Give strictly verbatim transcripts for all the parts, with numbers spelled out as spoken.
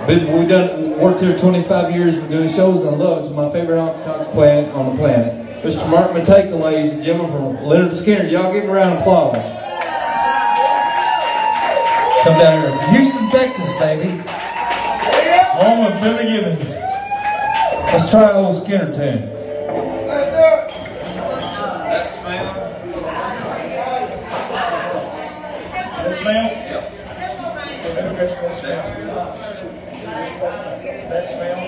Been, we done worked here twenty-five years. We're doing shows I love. It's my favorite honky-tonk planet on the planet. Mister Mark Matejka, ladies and gentlemen, from Leonard Skinner. Y'all give him a round of applause. Come down here from Houston, Texas, baby. Home of Billy Gibbons. Let's try a little Skinner tune. That smell. That smell? Yep. That smell. That smell.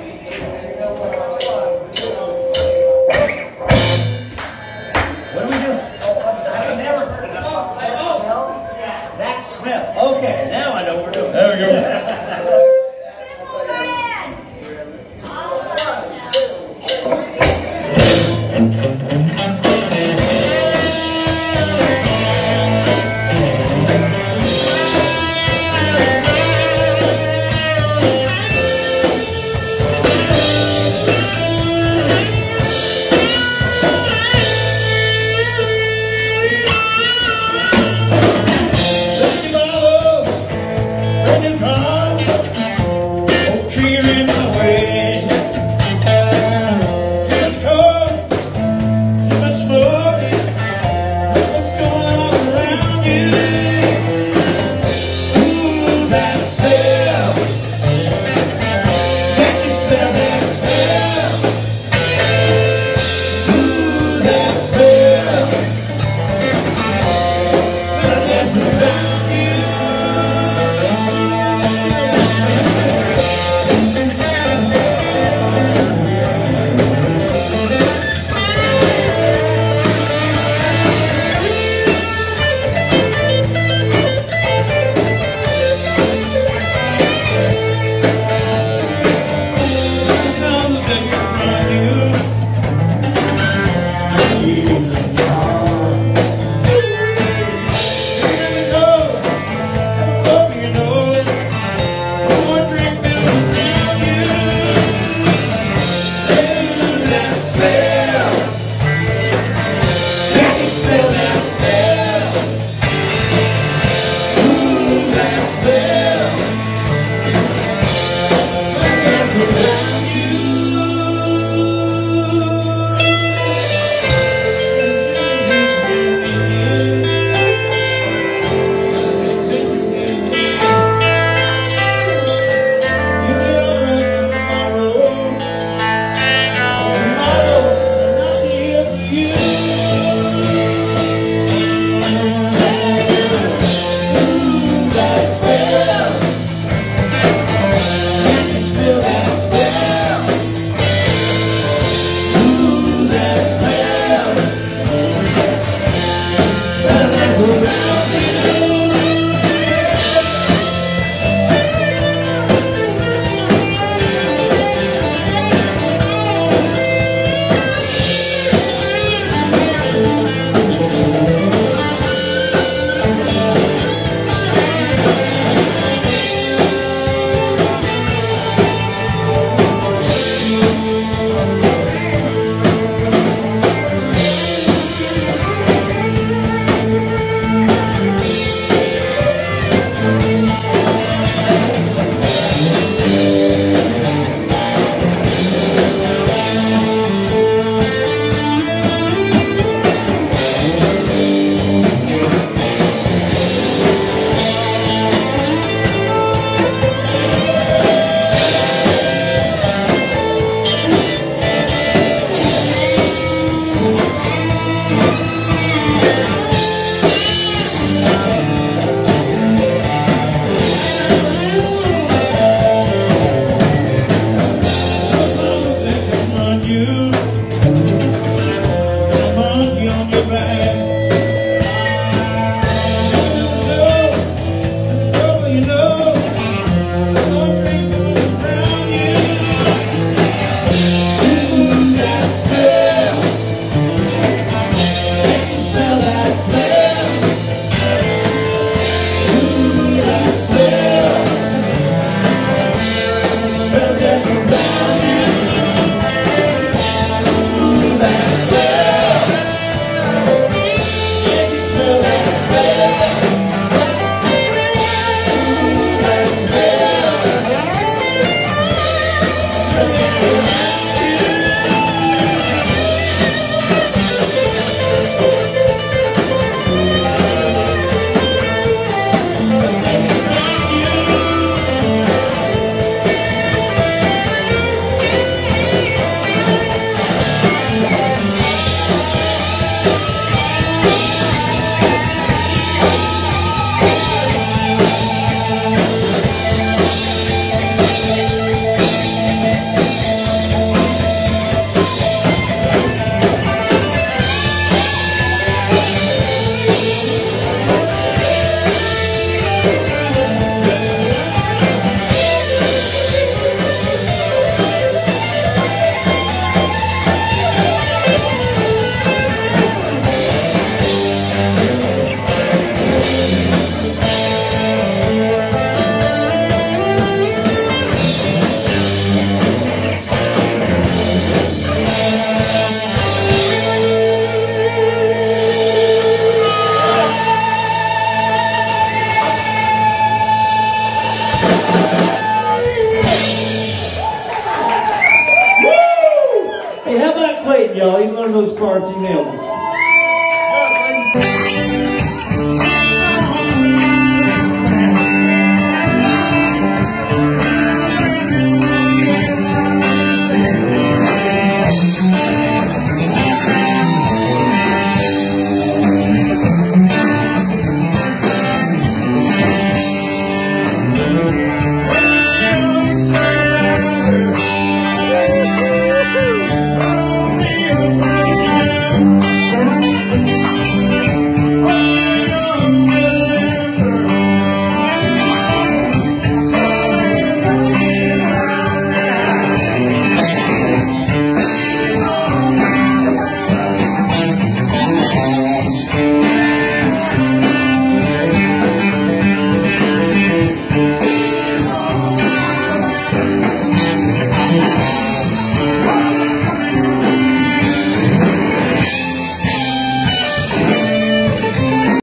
What are we doing? I never heard of that. Oh, that smell. Okay, now I know what we're doing. There we go. That's waiting, y'all. He learned those parts. He nailed them.